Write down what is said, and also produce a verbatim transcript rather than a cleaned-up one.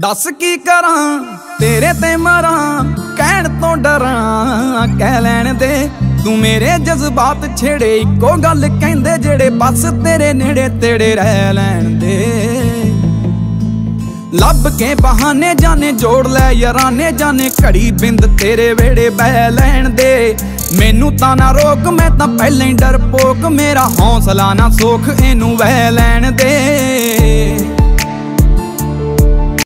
दस की करा तेरे ते मरा कहण तो डरा कह लैण दे तू मेरे जज्बात छेड़े इको गल कहंदे जेड़े बस तेरे नेड़े तेड़े रह लैण दे। लब के बहाने जाने जोड़ लै याराने जाने घड़ी बिंद तेरे वेड़े बह लैण दे। मैनू तां ना रोक मैं तां पहले ही डरपोक मेरा हौसला ना सोख इनू वह लैण दे।